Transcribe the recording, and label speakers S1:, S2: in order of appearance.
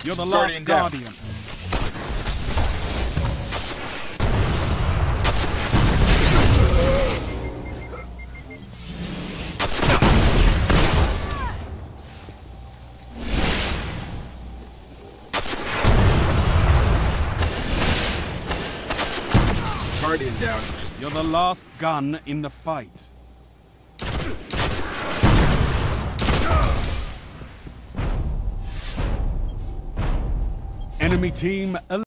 S1: You're the last Guardian.
S2: Guardian down.
S1: You're the last gun in the fight. Enemy team